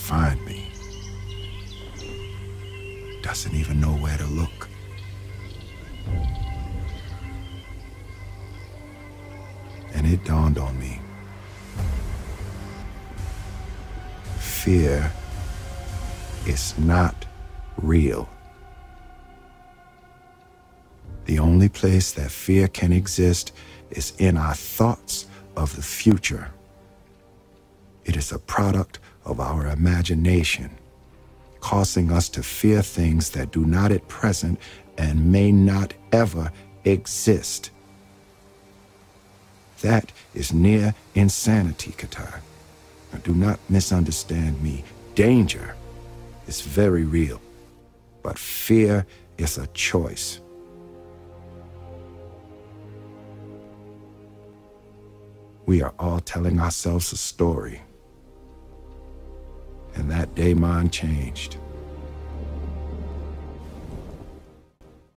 find me. Doesn't even know where to look. And it dawned on me. Fear is not real. The only place that fear can exist is in our thoughts of the future. It is a product of our imagination, causing us to fear things that do not at present and may not ever exist. That is near insanity, Qatar. Now, do not misunderstand me. Danger is very real, but fear is a choice. We are all telling ourselves a story. And that day mine changed.